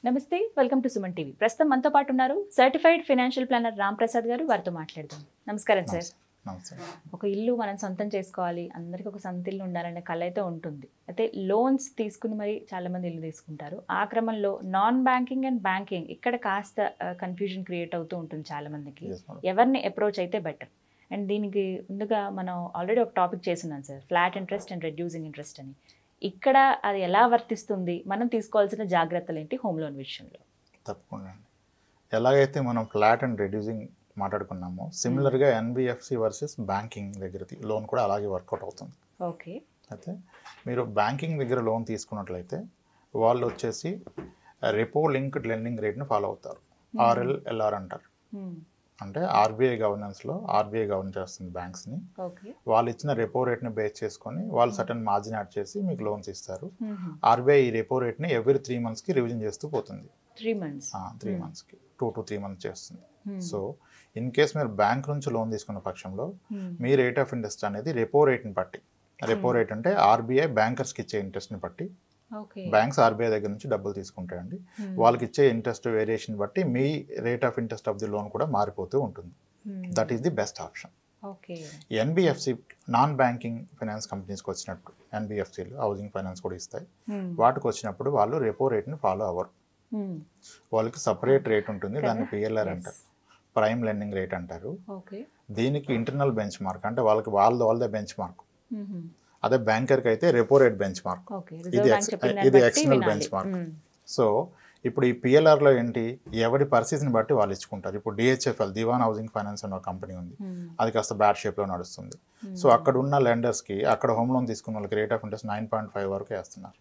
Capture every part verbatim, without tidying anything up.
నమస్తే, welcome to Suman TV. ప్రస్తుతం మనతో పాటు ఉన్నారు certified financial planner Ram Prasad garu. వారితో మాట్లాడదాం. నమస్కారం సార్. ఒక ఇల్లు మనం సొంతం చేసుకోవాలి, అందరికి ఒక సొంత ఇల్లు ఉండాలనే కళ అయితే ఉంటుంది. అయితే లోన్స్ తీసుకుని మరి చాలా మంది ఇల్లు తీసుకుంటారు. ఆ క్రమంలో నాన్ బ్యాంకింగ్ అండ్ బ్యాంకింగ్ ఇక్కడ కాస్త కన్ఫ్యూజన్ క్రియేట్ అవుతూ ఉంటుంది చాలా మందికి. ఎవరిని అప్రోచ్ అయితే బెటర్? అండ్ దీనికి ముందుగా మనం ఆల్రెడీ ఒక టాపిక్ చేస్తున్నాం sir, flat interest and reducing interest అని. ఇక్కడ అది ఎలా వర్తిస్తుంది, మనం తీసుకోవాల్సిన జాగ్రత్తలు ఏంటి హోమ్ లోన్ విషయంలో? తప్పకుండా అండి. ఎలాగైతే మనం ఫ్లాట్ అండ్ రెడ్యూసింగ్ మాట్లాడుకున్నామో సిమిలర్గా ఎన్బిఎఫ్సి వర్సెస్ బ్యాంకింగ్ దగ్గర లోన్ కూడా అలాగే వర్కౌట్ అవుతుంది. ఓకే. అయితే మీరు బ్యాంకింగ్ దగ్గర లోన్ తీసుకున్నట్లయితే వాళ్ళు వచ్చేసి రెపో లింక్డ్ లెండింగ్ రేట్ని ఫాలో అవుతారు. ఆర్ఎల్ ఎల్ఆర్ అంటారు. అంటే ఆర్బీఐ గవర్నెన్స్లో ఆర్బీఐ గవర్నెన్స్ చేస్తుంది బ్యాంక్స్ని. వాళ్ళు ఇచ్చిన రెపో రేట్ని బేస్ చేసుకొని వాళ్ళు సర్టన్ మార్జిన్ యాడ్ చేసి మీకు లోన్స్ ఇస్తారు. ఆర్బీఐ ఈ రెపో రేట్ని ఎవ్రీ త్రీ మంత్స్కి రివిజన్ చేస్తూ పోతుంది. త్రీ మంత్స్ త్రీ మంత్స్కి టూ టు త్రీ మంత్స్ చేస్తుంది. సో ఇన్ కేస్ మీరు బ్యాంక్ నుంచి లోన్ తీసుకున్న పక్షంలో మీ రేట్ ఆఫ్ ఇంట్రెస్ట్ అనేది రెపో రేట్ని బట్టి, రెపో రేట్ అంటే ఆర్బీఐ బ్యాంకర్స్కి ఇచ్చే ఇంట్రెస్ట్ని బట్టి, బ్యాంక్స్ ఆర్బీఐ దగ్గర నుంచి డబ్బులు తీసుకుంటాయండి. వాళ్ళకి ఇచ్చే ఇంట్రెస్ట్ వేరియేషన్ బట్టి మీ rate of interest of the loan కూడా మారిపోతూ ఉంటుంది. That is the best option. NBFC non banking finance కంపెనీస్కి వచ్చినట్టు ఎన్బిఎఫ్సిలు హౌసింగ్ ఫైనాన్స్ కూడా ఇస్తాయి. వాటికి వచ్చినప్పుడు వాళ్ళు రెపో రేట్ని ఫాలో అవ్వరు. వాళ్ళకి సపరేట్ రేట్ ఉంటుంది, దాన్ని పిఎల్ఆర్ అంటారు, ప్రైమ్ లెండింగ్ రేట్ అంటారు. దీనికి ఇంటర్నల్ బెంచ్ మార్క్ అంటే వాళ్ళకి వాళ్ళది వాళ్ళదే బెంచ్ మార్క్. అదే బ్యాంకర్కి అయితే రెపో రేట్ బెంచ్ మార్క్, ఇది ఇది ఎక్స్టర్నల్ బెంచ్ మార్క్. సో ఇప్పుడు ఈ పిఎల్ఆర్లో ఏంటి, ఎవరి పరిస్థితిని బట్టి వాళ్ళు ఇచ్చుకుంటారు. ఇప్పుడు డిహెచ్ఎఫ్ఎల్ దివాన్ హౌసింగ్ ఫైనాన్స్ అనే ఒక కంపెనీ ఉంది, అది కాస్త బ్యాడ్ షేప్లో నడుస్తుంది. సో అక్కడ ఉన్న లెండర్స్కి అక్కడ హోమ్ లోన్ తీసుకున్న వాళ్ళకి rate of interest nine point five వరకు వేస్తున్నారు.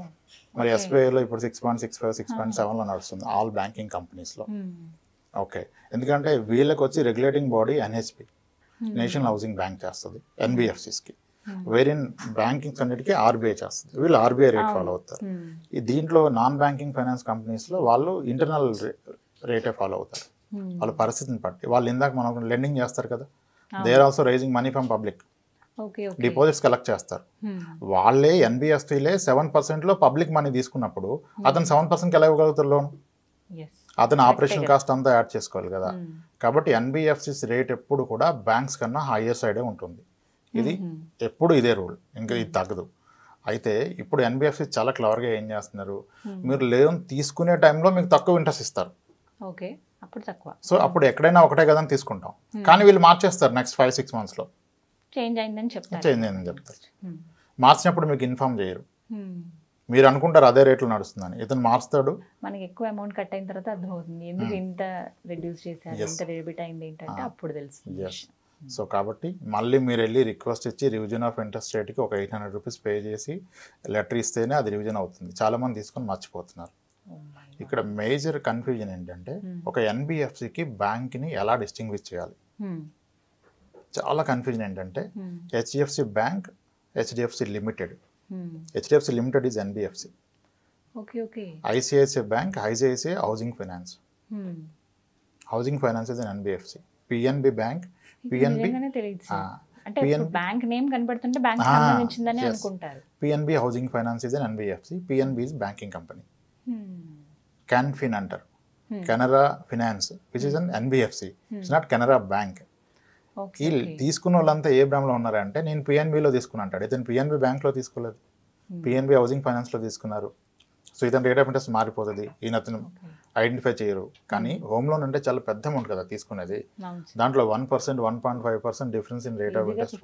మరి ఎస్బీఐలో ఇప్పుడు six point six five six point సెవెన్లో నడుస్తుంది ఆల్ బ్యాంకింగ్ కంపెనీస్లో. ఓకే, ఎందుకంటే వీళ్ళకి వచ్చి regulating body NHP, national housing bank చేస్తుంది ఎన్బిఎఫ్సిస్కి. వేరిన్ బ్యాంకింగ్స్ అన్నిటికీ ఆర్బీఐ చేస్తుంది, వీళ్ళు ఆర్బీఐ రేట్ ఫాలో అవుతారు. ఈ దీంట్లో నాన్ బ్యాంకింగ్ ఫైనాన్స్ కంపెనీస్లో వాళ్ళు ఇంటర్నల్ రేటే ఫాలో అవుతారు వాళ్ళ పరిస్థితిని బట్టి. వాళ్ళు ఇందాక మనం లెండింగ్ చేస్తారు కదా, they are also raising money from public, deposits collect చేస్తారు. వాళ్ళే ఎన్బిఎఫ్సిలే సెవెన్ పర్సెంట్లో పబ్లిక్ మనీ తీసుకున్నప్పుడు అతను సెవెన్ పర్సెంట్కి ఎలా ఇవ్వగలుగుతారు లోన్? అతను ఆపరేషన్ కాస్ట్ అంతా యాడ్ చేసుకోవాలి కదా. కాబట్టి ఎన్బిఎఫ్సిస్ రేట్ ఎప్పుడు కూడా బ్యాంక్స్ కన్నా హయ్యర్ సైడే ఉంటుంది. ఇది ఎప్పుడు ఇదే రూల్, ఇంకా ఇది తగ్గదు. అయితే ఇప్పుడు ఎన్బిఎఫ్సి చాలా క్లవర్గా ఏం చేస్తున్నారు, మీరు లోన్ తీసుకునే టైంలో మీకు తక్కువ ఇంట్రెస్ట్ ఇస్తారు. ఓకే, అప్పుడు తక్కువ. సో అప్పుడు ఎక్కడైనా ఒకటే కదా తీసుకుంటాం, కానీ వీళ్ళు మార్చేస్తారు నెక్స్ట్ ఫైవ్ సిక్స్ మంత్స్లో చేంజ్ అయిందని చెప్తారు. చేంజ్ అయిందని చెప్తారు. మార్చినప్పుడు మీకు ఇన్ఫార్మ్ చేయరు. మీరు అనుకుంటారు అదే రేట్లో నడుస్తుందని, ఇతను మార్చుతాడు. మనకి ఎక్కువ అమౌంట్ కట్ అయిన తర్వాత అర్థమవుతుంది ఎందుకు ఇంత రెడ్యూస్ చేశారు, ఇంత డెబిట్ అయింది ఏంటంటే అప్పుడు తెలుస్తుంది. సో కాబట్టి మళ్ళీ మీరు వెళ్ళి రిక్వెస్ట్ ఇచ్చి రివిజన్ ఆఫ్ ఇంట్రెస్ట్ రేట్కి ఒక ఎయిట్ హండ్రెడ్ రూపీస్ పే చేసి లెటర్ ఇస్తేనే అది రివిజన్ అవుతుంది. చాలామంది తీసుకొని మర్చిపోతున్నారు. ఇక్కడ మేజర్ కన్ఫ్యూజన్ ఏంటంటే ఒక ఎన్బిఎఫ్సికి బ్యాంక్ని ఎలా డిస్టింగ్విష్ చేయాలి, చాలా కన్ఫ్యూజన్ ఏంటంటే HDFC bank, HDFC limited. HDFC limited is NBFC. ICICI bank, ICICI housing finance. Housing finance is an NBFC. PNB bank, PNB bank name కనబడుతుంటే బ్యాంక్ సంబంధించిందని అనుకుంటారు. PNB housing finance is an NBFC. PNB is banking company. Canfin అంటారు, Canara finance, which is an NBFC. It's not Canara bank. ఈ తీసుకున్న వాళ్ళంతా ఏ బ్రాండ్లో ఉన్నారంటే నేను పిఎన్బిలో తీసుకున్నా అంటాడు, ఇతను పిఎన్బి బ్యాంక్లో తీసుకోలేదు, పిఎన్బి హౌసింగ్ ఫైనాన్స్లో తీసుకున్నారు. సో ఇతను రేట్ ఆఫ్ ఇంట్రెస్ట్ మారిపోతుంది, ఈయన అతను ఐడెంటిఫై చేయరు. కానీ హోమ్ లోన్ అంటే చాలా పెద్ద అమౌంట్ కదా తీసుకునేది, దాంట్లో one percent one point five percent difference in rate of interest.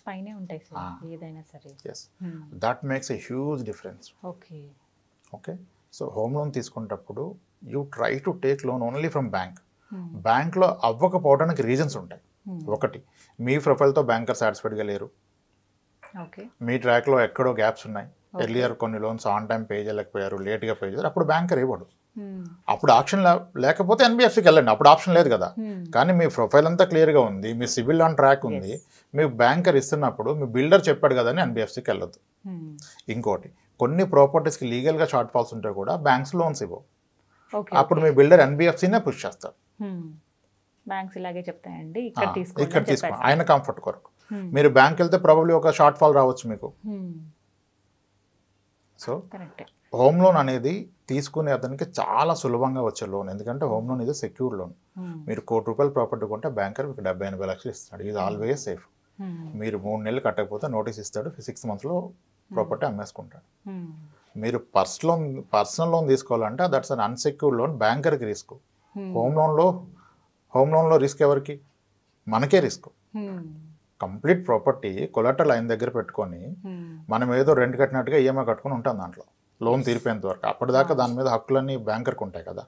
That makes a huge difference. Okay, so home loan తీసుకునేటప్పుడు you try to take loan only from bank. బ్యాంక్లో అవ్వకపోవడానికి reasons ఉంటాయి. ఒకటి, మీ ప్రొఫైల్తో బ్యాంకర్ సాటిస్ఫైడ్గా లేరు, మీ ట్రాక్లో ఎక్కడో గ్యాప్స్ ఉన్నాయి, earlier కొన్ని లోన్స్ ఆన్ టైం పే చేయలేకపోయారు, లేట్గా పే చేయారు, అప్పుడు బ్యాంకర్ ఇవ్వడు. అప్పుడు ఆప్షన్ లేకపోతే ఎన్బిఎఫ్సికి వెళ్ళండి, అప్పుడు ఆప్షన్ లేదు కదా. కానీ మీ ప్రొఫైల్ అంతా క్లియర్గా ఉంది, మీ సిబిల్ ఆన్ ట్రాక్ ఉంది, మీ బ్యాంకర్ ఇస్తున్నప్పుడు మీ బిల్డర్ చెప్పాడు కదా అని ఎన్బిఎఫ్సికి వెళ్ళొద్దు. ఇంకోటి, కొన్ని ప్రాపర్టీస్కి లీగల్గా షార్ట్ ఫాల్స్ ఉంటే కూడా బ్యాంక్స్ లోన్స్ ఇవ్వవు, అప్పుడు మీ బిల్డర్ ఎన్బిఎఫ్సినే పుష్ చేస్తారు. బ్యాంక్స్ ఇలాగే చెప్తాయండి, ఇక్కడ తీసుకో, ఇక్కడ తీసుకో, ఆయన కంఫర్ట్ కొరకు. మీరు బ్యాంక్ వెళ్తే ప్రాబబ్లీ ఒక షార్ట్ ఫాల్ రావచ్చు మీకు, సో హోమ్ లోన్ అనేది తీసుకునే అతనికి చాలా సులభంగా వచ్చే లోన్, ఎందుకంటే హోమ్ లోన్ ఇది సెక్యూర్ లోన్. మీరు కోటి రూపాయల ప్రాపర్టీ కొంటే బ్యాంకర్ మీకు డెబ్బై ఎనభై లక్షలు ఇస్తాడు, ఇది ఆల్వేస్ సేఫ్. మీరు మూడు నెలలు కట్టకపోతే నోటీస్ ఇస్తాడు, సిక్స్ మంత్స్లో ప్రాపర్టీ అమ్మేసుకుంటాడు. మీరు పర్స్ లోన్ పర్సనల్ లోన్ తీసుకోవాలంటే దట్స్ అన్ అన్సెక్యూర్ లోన్, బ్యాంకర్కి రిస్క్. హోమ్ లోన్లో హోమ్ లోన్లో రిస్క్ ఎవరికి? మనకే రిస్క్. కంప్లీట్ ప్రాపర్టీ కొలెటరల్ ఆయన దగ్గర పెట్టుకొని మనం ఏదో రెంట్ కట్టినట్టుగా ఈఎంఐ కట్టుకుని ఉంటాం దాంట్లో లోన్ తీరిపోయేంత వరకు. అప్పటిదాకా దాని మీద హక్కులన్నీ బ్యాంకర్కి ఉంటాయి కదా.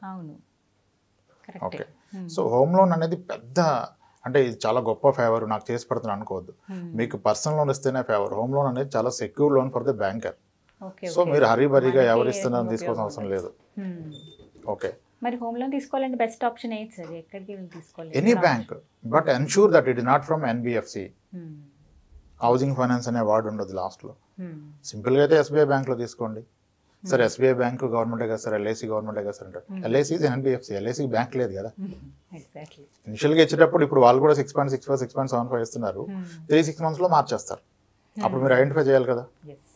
ఓకే, సో హోమ్ లోన్ అనేది పెద్ద అంటే ఇది చాలా గొప్ప ఫేవర్ నాకు చేసి పెడుతున్నాను అనుకోవద్దు. మీకు పర్సనల్ లోన్ ఇస్తేనే ఫేవర్. హోమ్ లోన్ అనేది చాలా secure loan for the banker. So మీరు హరీబరీగా ఎవరు ఇస్తున్నారని తీసుకోవాల్సిన అవసరం లేదు. ఓకే, మరి హోమ్ లోన్ తీసుకోవాలంటే బెస్ట్ ఆప్షన్ ఏంటి సార్? ఎక్కడికి వెళ్ళి తీసుకోవాలి? Any bank, but ensure that it is not from NBFC. Housing finance అనే వార్డు ఉండదు లాస్ట్లో. సింపుల్గా అయితే ఎస్బీఐ బ్యాంక్లో తీసుకోండి. సార్ ఎస్బీఐ బ్యాంక్ గవర్నమెంటే కదా సార్, ఎల్ఐసి గవర్నమెంటే కదా సార్ అంటారు. ఎల్ఐసి ఎన్బిఎఫ్సి, ఎల్ఐసికి బ్యాంక్ లేదు కదా. ఇనిషియల్గా ఇచ్చేటప్పుడు ఇప్పుడు వాళ్ళు కూడా six point six five six point seven five ఇస్తున్నారు, త్రీ సిక్స్ మంత్స్లో మార్చేస్తారు. అప్పుడు మీరు ఐడెంటిఫై చేయాలి కదా.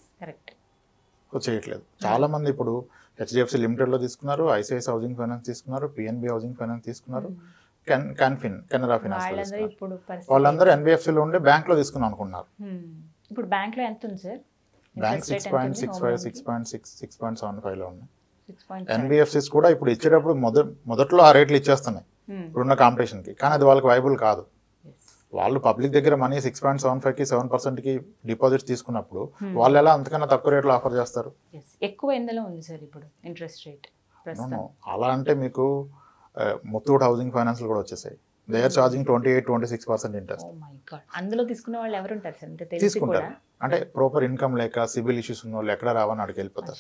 సో చేయట్లేదు చాలా మంది. ఇప్పుడు హెచ్డిఎఫ్సి లిమిటెడ్లో తీసుకున్నారు, ఐసిఐసి హౌసింగ్ ఫైనాన్స్ తీసుకున్నారు, పిఎన్బి హౌసింగ్ ఫైనాన్స్ తీసుకున్నారు, కెన్ క్యాన్ఫిన్ కెనరా ఫైనాన్స్ వాళ్ళందరూ ఎన్బిఎఫ్సిలో ఉండే బ్యాంక్లో తీసుకున్నాం అనుకున్నారు. ఇప్పుడు బ్యాంక్లో ఎంత ఉంది sir? Bank six point six five six point six six point seven five లో ఉన్నాయి. ఎన్బిఎఫ్సిస్ కూడా ఇప్పుడు ఇచ్చేటప్పుడు మొదటి మొదట్లో ఆ రేట్లు ఇచ్చేస్తున్నాయి ఇప్పుడున్న కాంపిటీషన్కి, కానీ అది వాళ్ళకి వైబుల్ కాదు. వాళ్ళు పబ్లిక్ దగ్గర money six point seven five కి సెవెన్ పర్సెంట్ కి డిపాజిట్స్ తీసుకున్నప్పుడు వాళ్ళు ఎలా అంతకన్నా తక్కువ రేట్లో ఆఫర్ చేస్తారు? ఎక్కువ ఎందులో ఉంది సార్ ఇప్పుడు ఇంట్రెస్ట్ రేట్? అలా అంటే మీకు ముత్తూట్ హౌసింగ్ ఫైనాన్స్ కూడా వచ్చేసాయి. They are charging twenty eight twenty six percent interest. అందులో తీసుకునే వాళ్ళు ఎవరు ఉంటారు సార్? తీసుకుంటారు అంటే ప్రాపర్ ఇన్కమ్ లేక సిబిల్ ఇష్యూస్ ఉన్న వాళ్ళు ఎక్కడ రావని అక్కడికి వెళ్ళిపోతారు.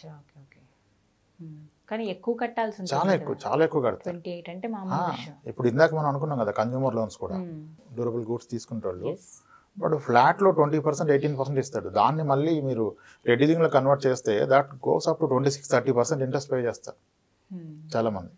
కానీ ఎక్కువ కట్టాల్సి ఉంటుంది. చాలా ఎక్కువ చాలా ఎక్కువ కడతారు. అంటే మామూలు. ఇప్పుడు ఇందాక మనం అనుకున్నాం కదా కన్జ్యూమర్ లోన్స్ కూడా డ్యూరబుల్ గూడ్స్ తీసుకుంటే వాళ్ళు బట్ ఫ్లాట్లో ట్వంటీ పర్సెంట్ ఎయిటీన్ పర్సెంట్ ఇస్తాడు. దాన్ని మళ్ళీ మీరు రెడ్యూసింగ్లో కన్వర్ట్ చేస్తే that goes up to twenty six thirty percent interest pay చేస్తారు చాలా మంది.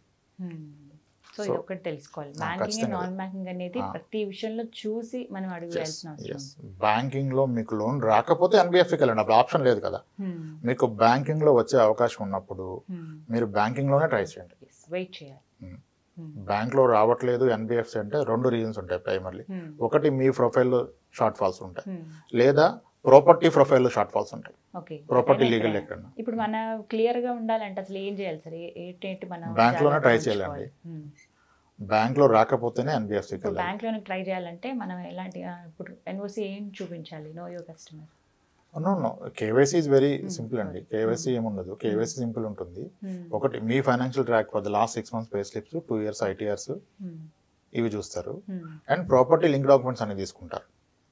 సో ఇది ఒకటి తెలుసుకోవాలి. బ్యాంకింగ్ అండ్ నాన్ బ్యాంకింగ్ అనేది ప్రతి విషయంలో చూసి మనం అడుగు వేయాల్సిన అవసరం. బ్యాంకింగ్ లో మీకు లోన్ రాకపోతే ఎన్బిఎఫ్సికి వెళ్ళండి, అప్పుడు ఆప్షన్ లేదు కదా. మీకు బ్యాంకింగ్ లో వచ్చే అవకాశం ఉన్నప్పుడు మీరు బ్యాంకింగ్ లోనే ట్రై చేయండి. వెయిట్ చేయాలి. బ్యాంక్ లో రావట్లేదు ఎన్బిఎఫ్సి అంటే రెండు రీజన్స్ ఉంటాయి ప్రైమర్లీ. ఒకటి మీ ప్రొఫైల్లో షార్ట్ ఫాల్స్ ఉంటాయి, లేదా ప్రాపర్టీ ప్రొఫైల్లో షార్ట్ ఫాల్స్ ఉంటాయి. ప్రాపర్టీ లీగల్ ఎక్కడ. ఇప్పుడు మన క్లియర్ గా ఉండాలంటే అసలు ఏం చేయాలి సార్? ఏంటి మనం బ్యాంక్ లోనే ట్రై చేయాలండి. బ్యాంక్ లో రాకపోతేనే ఎన్బిఎఫ్సి. బ్యాంక్ లోనే ట్రై చేయాలంటే మనం ఎలాంటి ఇప్పుడు ఎన్ఓసి ఏం చూపించాలి? Know your customer. No no KYC is very simple అండి. కేవైసీ ఏముండదు, కేవైసీ సింపుల్ ఉంటుంది. ఒకటి మీ financial track for the last six months pay slips, two years ITRs ఇవి చూస్తారు. అండ్ ప్రాపర్టీ లింక్ డాక్యుమెంట్స్ అనేవి తీసుకుంటారు.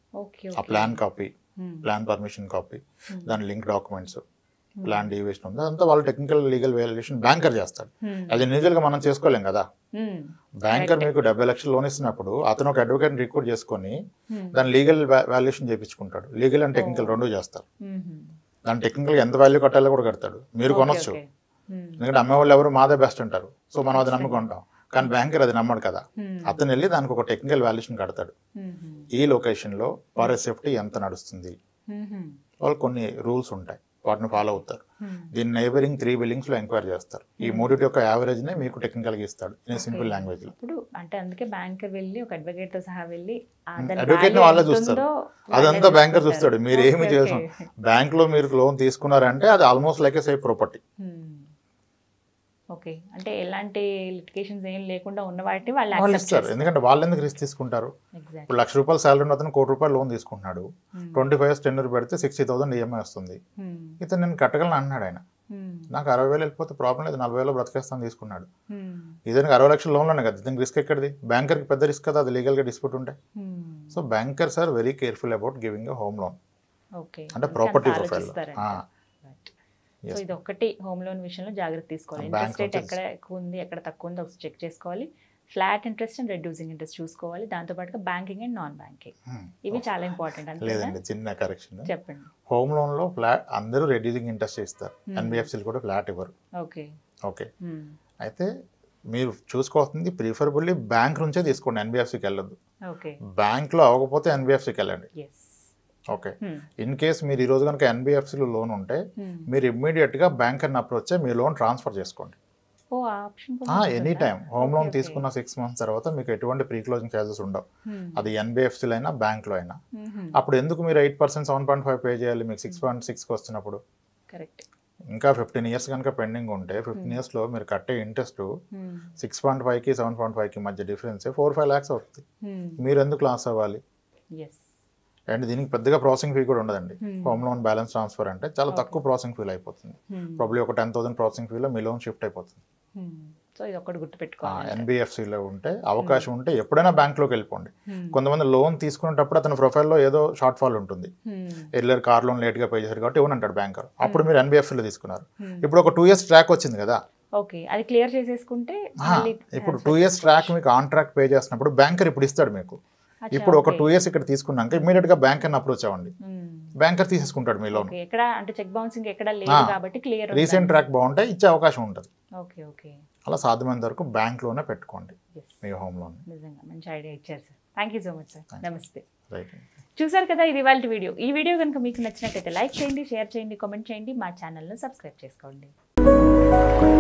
ఆ plan copy, plan permission copy, దాని లింక్ డాక్యుమెంట్స్, ప్లాన్ డీవియేషన్ ఉంది, అదంతా వాళ్ళు టెక్నికల్ లీగల్ వాల్యుయేషన్ బ్యాంకర్ చేస్తాడు. అది ఇండివిజువల్ గా మనం చేసుకోలేం కదా. బ్యాంకర్ మీకు డెబ్బై లక్షలు లోన్ ఇస్తున్నప్పుడు అతను ఒక అడ్వకేట్ రిక్రూట్ చేసుకొని దాని లీగల్ వాల్యుయేషన్ చేయించుకుంటాడు. లీగల్ అండ్ టెక్నికల్ రెండు చేస్తారు. దాని టెక్నికల్ ఎంత వాల్యూ కట్టాలో కూడా కడతాడు. మీరు కొనొచ్చు, ఎందుకంటే అమ్మేవాళ్ళు ఎవరు మాదే బెస్ట్ అంటారు, సో మనం అది నమ్ముకుంటాం. కానీ బ్యాంకర్ అది నమ్మడు కదా. అతను వెళ్ళి దానికి ఒక టెక్నికల్ వాల్యుయేషన్ కడతాడు. ఈ లొకేషన్ లో ఫర్ సేఫ్టీ ఎంత నడుస్తుంది, వాళ్ళు కొన్ని రూల్స్ ఉంటాయి, వాటిని ఫాలో అవుతారు. దీన్ని నైబరింగ్ త్రీ బిల్డింగ్స్ లో ఎంక్వైరీ చేస్తారు. ఈ మూడింటి యొక్క యావరేజ్ నే మీకు టెక్నికల్ గా ఇస్తాడు ఇన్ సింపుల్ లాంగ్వేజ్ లో. ఇప్పుడు అంటే అందుకే బ్యాంకర్ వెళ్ళి ఒక అడ్వకేట్ తో సహా వెళ్ళి అడ్వకేట్ ని వాళ్ళే చూస్తారు, అదంతా బ్యాంకర్ చూస్తాడు. మీరు ఏమి చేసాం బ్యాంక్ లో మీరు లోన్ తీసుకున్నారంటే అది almost like a safe property. Okay, అంటే ఎలాంటి లిటిగేషన్స్ ఏం లేకుండా ఉన్న వాటిని వాళ్ళు ఇస్తారు. ఎందుకంటే వాళ్ళు ఎందుకు రిస్క్ తీసుకుంటారు? ఇప్పుడు లక్ష రూపాయల శాలరీ ఉన్న అతను కోటి రూపాయలు లోన్ తీసుకుంటున్నాడు, ట్వంటీ ఫైవ్ ఇయర్స్ టెన్యూర్ పెడితే సిక్స్టీ థౌసండ్ ఈఎంఐ వస్తుంది. ఇతను నేను కట్టగలను అన్నాడు. ఆయన నాకు అరవై వేలు వెళ్ళిపోతే ప్రాబ్లం లేదు, నలభై వేలు బ్రతికేస్తాను తీసుకున్నాడు. ఇతనికి అరవై లక్షల లోన్లోనే కదా, ఇతనికి రిస్క్ ఎక్కడిది? బ్యాంకర్కి పెద్ద రిస్క్ కదా, అది లీగల్ గా డిస్ప్యూట్ ఉంటాయి. So bankers are very careful about giving a home loan, అంటే ప్రాపర్టీ ప్రొఫైల్. సో ఇది ఒక్కటి హోమ్ లోన్ విషయంలో జాగ్రత్త తీసుకోవాలి. ఇంట్రెస్ట్ రేట్ ఎక్కడ ఎక్కువ ఉంది ఎక్కడ తక్కువ ఉంది ఒకసారి చెక్ చేసుకోవాలి. Flat interest and reducing interest చూసుకోవాలి. దాంతో పాటుగా బ్యాంకింగ్ అండ్ నాన్ బ్యాంకింగ్ ఇవి చాలా ఇంపార్టెంట్. లేదండి, చిన్న కరెక్షన్ చెప్పండి. హోమ్ లోన్ లో ఫ్లాట్ అందరూ రెడ్యూసింగ్ ఇంట్రెస్ట్ ఇస్తారు, ఎన్బిఎఫ్సిలు కూడా ఫ్లాట్ ఇవ్వరు. ఓకే ఓకే అయితే మీరు చూసుకోవాల్సింది ప్రిఫరబుల్లీ బ్యాంక్ నుంచే తీసుకోండి, ఎన్బిఎఫ్సికి వెళ్ళొద్దు. బ్యాంక్ లో అవ్వకపోతే ఎన్బిఎఫ్సికి వెళ్ళండి. ఓకే, ఇన్ కేస్ మీరు ఈ రోజు కనుక ఎన్బిఎఫ్సిలో లోన్ ఉంటే మీరు ఇమ్మీడియట్గా బ్యాంకర్ని అప్రోచ్ మీ లోన్ ట్రాన్స్ఫర్ చేసుకోండి. ఎనీ టైం హోమ్ లోన్ తీసుకున్న సిక్స్ మంత్స్ తర్వాత మీకు ఎటువంటి ప్రీ క్లోజింగ్ ఛార్జెస్ ఉండవు. అది ఎన్బిఎఫ్సిలో అయినా బ్యాంక్లో అయినా. అప్పుడు ఎందుకు మీరు eight percent seven point five pay చేయాలి మీకు సిక్స్ పాయింట్ సిక్స్కి వస్తున్నప్పుడు? కరెక్ట్. ఇంకా ఫిఫ్టీన్ ఇయర్స్ కనుక పెండింగ్ ఉంటే ఫిఫ్టీన్ ఇయర్స్లో మీరు కట్టే ఇంట్రెస్ట్ సిక్స్ పాయింట్ ఫైవ్కి సెవెన్ పాయింట్ ఫైవ్కి మధ్య డిఫరెన్స్ ఫోర్ ఫైవ్ ల్యాక్స్ అవుతుంది. మీరు ఎందుకు లాస్ అవ్వాలి? అండ్ దీనికి పెద్దగా ప్రాసెసింగ్ ఫీ కూడా ఉండదండి. హోమ్ లోన్ బ్యాలెన్స్ ట్రాన్స్ఫర్ అంటే చాలా తక్కువ ప్రాసెసింగ్ ఫీల్ అయిపోతుంది. ప్రాబ్లీ ఒక టెన్ థౌసండ్ ప్రాసెసింగ్ ఫీలో మీ లోన్ షిఫ్ట్ అయిపోతుంది. సో ఇది ఒకటి గుర్తుపెట్టుకోవాలి. ఎన్బిఎఫ్సిలో ఉంటే అవకాశం ఉంటే ఎప్పుడైనా బ్యాంక్లోకి వెళ్ళిపోండి. కొంతమంది లోన్ తీసుకునేటప్పుడు అతని ప్రొఫైల్లో ఏదో షార్ట్ ఫాల్ ఉంటుంది. ఎర్లర్ కార్ లోన్ లేట్గా పే చేశారు కాబట్టి ఇవ్వనంటాడు బ్యాంకర్. అప్పుడు మీరు ఎన్బిఎఫ్సిలో తీసుకున్నారు. ఇప్పుడు ఒక టూ ఇయర్స్ ట్రాక్ వచ్చింది కదా, ఓకే, అది క్లియర్ చేసేసుకుంటే ఇప్పుడు టూ ఇయర్స్ ట్రాక్ మీకు ఆన్ ట్రాక్ పే చేసినప్పుడు బ్యాంకర్ ఇప్పుడు ఇస్తాడు మీకు. ఇప్పుడు ఒక టూ ఇయర్స్ ఇక్కడ తీసుకున్నాక ఇమీడియట్ గా బ్యాంకర్ అప్రోచ్ అవ్వండి. బ్యాంకర్ తీసేసుకుంటాడు మీ లోన్. రీసెంట్ ట్రాక్ బాగుంటే ఇచ్చే అవకాశం ఉంటుంది. అలా సాధ్యమైనంత వరకు బ్యాంక్ లోనే పెట్టుకోండి మీ హోమ్ లోన్. నిజంగా మంచి ఐడియా ఇచ్చారు sir. Thank you so much sir. నమస్తే. చూసారు కదా ఇది ఇవాళ వీడియో. ఈ వీడియో కనుక మీకు నచ్చినట్లయితే లైక్ చేయండి, షేర్ చేయండి, కామెంట్ చేయండి, మా ఛానల్ను సబ్స్క్రైబ్ చేసుకోండి.